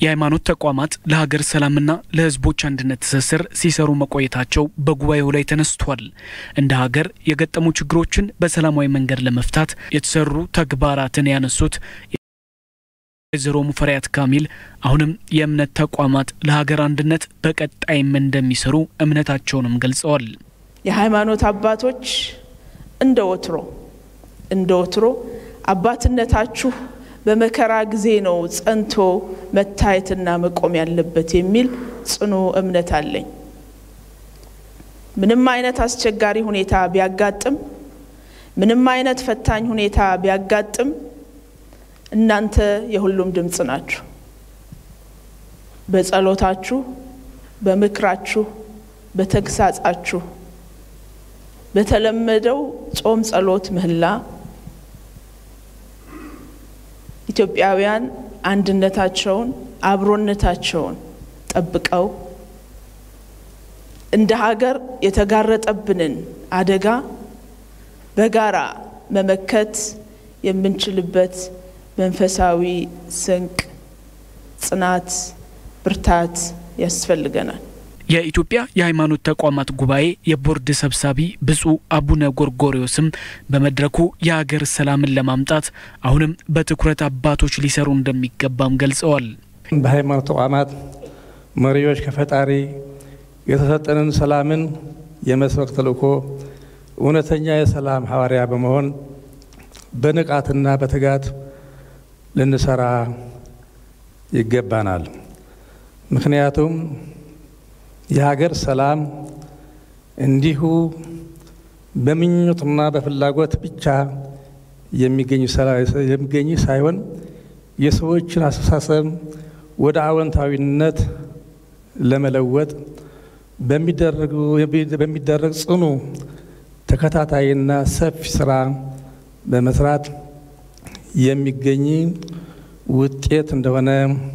የሀይማኖት ተቋማት ለሀገር ሰላምና ለህዝቦች አንድነት ተሰስር ሲሰሩ መቆየታቸው በጉባኤው ላይ ተነስቷል። እንደ ሀገር የገጠሙ ችግሮችን በሰላማዊ መንገድ ለመፍታት የተሰሩ ተግባራትን ያነሱት የዘሮ ሙፈሪያት ካሚል አሁንም የእምነት ተቋማት ለሀገር አንድነት በቀጣይም እንደሚሰሩ እምነታቸውንም ገልጸዋል። የሀይማኖት አባቶች እንደ ወትሮ አባትነታችሁ በመከራ ጊዜ ነው ጸንቶ መታየትና መቆም ያለበት የሚል ጽኑ እምነት አለኝ። ምንም አይነት አስቸጋሪ ሁኔታ ቢያጋጥም ምንም አይነት ፈታኝ ሁኔታ ቢያጋጥም እናንተ የሁሉም ድምጽ ናችሁ። በጸሎታችሁ በመክራችሁ በተግሳጻችሁ በተለመደው ጾም ጸሎት ምህላ ኢትዮጵያውያን አንድነታቸውን አብሮነታቸውን ጠብቀው እንደ ሀገር የተጋረጠብንን አደጋ በጋራ መመከት የምንችልበት መንፈሳዊ ስንቅ ጽናት ብርታት ያስፈልገናል። የኢትዮጵያ የሃይማኖት ተቋማት ጉባኤ የቦርድ ሰብሳቢ ብፁዕ አቡነ ጎርጎርዮስም በመድረኩ የሀገር ሰላምን ለማምጣት አሁንም በትኩረት አባቶች ሊሰሩ እንደሚገባም ገልጸዋል። በሃይማኖት ተቋማት መሪዎች ከፈጣሪ የተሰጠንን ሰላምን የመስበክ ተልእኮ እውነተኛ የሰላም ሐዋርያ በመሆን በንቃትና በትጋት ልንሰራ ይገባናል። ምክንያቱም የሀገር ሰላም እንዲሁ በምኞትና በፍላጎት ብቻ የሚገኝ ሳይሆን የሰዎችን አስተሳሰብ ወደ አዎንታዊነት ለመለወጥ በሚደረግ ጽኑ ተከታታይና ሰፊ ስራ በመስራት የሚገኝ ውጤት እንደሆነ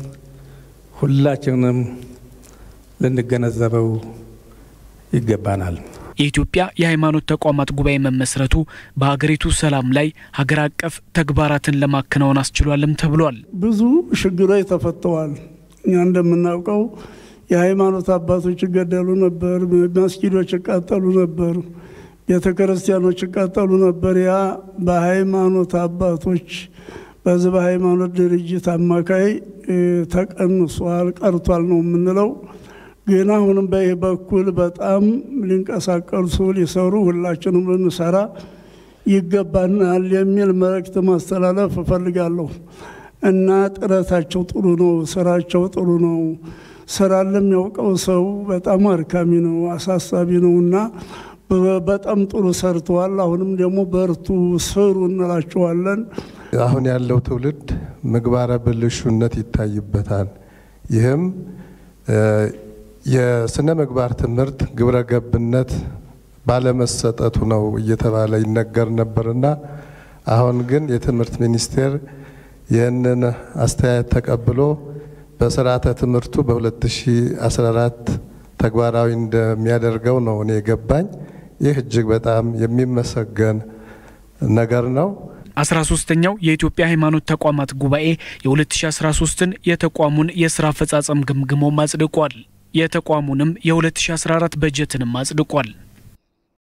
ሁላችንም ልንገነዘበው ይገባናል። የኢትዮጵያ የሃይማኖት ተቋማት ጉባኤ መመስረቱ በሀገሪቱ ሰላም ላይ ሀገር አቀፍ ተግባራትን ለማከናወን አስችሏልም ተብሏል። ብዙ ችግሮች ተፈተዋል። እኛ እንደምናውቀው የሃይማኖት አባቶች ይገደሉ ነበር፣ መስጊዶች ይቃጠሉ ነበር፣ ቤተክርስቲያኖች ይቃጠሉ ነበር። ያ በሃይማኖት አባቶች በዚህ በሃይማኖት ድርጅት አማካይ ተቀንሷል ቀርቷል ነው የምንለው። ግን አሁንም በኩል በጣም ሊንቀሳቀሱ ሊሰሩ ሁላችንም ልንሰራ ይገባናል የሚል መልእክት ማስተላለፍ እፈልጋለሁ። እና ጥረታቸው ጥሩ ነው፣ ስራቸው ጥሩ ነው። ስራ ለሚያውቀው ሰው በጣም አርካሚ ነው፣ አሳሳቢ ነውና በጣም ጥሩ ሰርተዋል። አሁንም ደግሞ በርቱ ስሩ እንላቸዋለን። አሁን ያለው ትውልድ ምግባረ ብልሹነት ይታይበታል። ይህም የስነ ምግባር ትምህርት ግብረ ገብነት ባለመሰጠቱ ነው እየተባለ ይነገር ነበርና አሁን ግን የትምህርት ሚኒስቴር ይህንን አስተያየት ተቀብሎ በስርዓተ ትምህርቱ በ2014 ተግባራዊ እንደሚያደርገው ነው እኔ ገባኝ። ይህ እጅግ በጣም የሚመሰገን ነገር ነው። 13ኛው የኢትዮጵያ ሃይማኖት ተቋማት ጉባኤ የ2013ን የተቋሙን የሥራ አፈጻጸም ግምገማ አጽድቋል። የተቋሙንም የ2014 በጀትንም አጽድቋል።